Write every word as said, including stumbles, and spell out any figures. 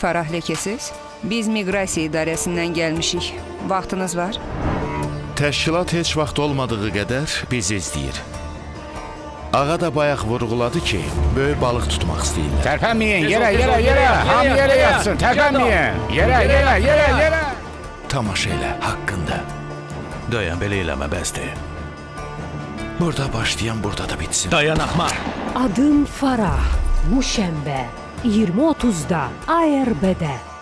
Farah ləkəsiz? Biz miqrasiya idarəsindən gəlmişik. Vaxtınız var? Təşkilat heç vaxt olmadığı qədər bizi izləyir. Ağa da bayaq vurğuladı ki, böyük balıq tutmaq istəyirlər. Tərpənməyin, yerə, yerə, yerə, hamı yerə yatsın, tərpənməyin, yerə, yerə, yerə, yerə. Tamaşa elə, haqqında. Dayan, belə eləmə, bəsdir. Burada başlayan, burada da bitsin. Dayan, axmaq. Adım Farah, bu şənbə iyirmi otuzda A R B-də.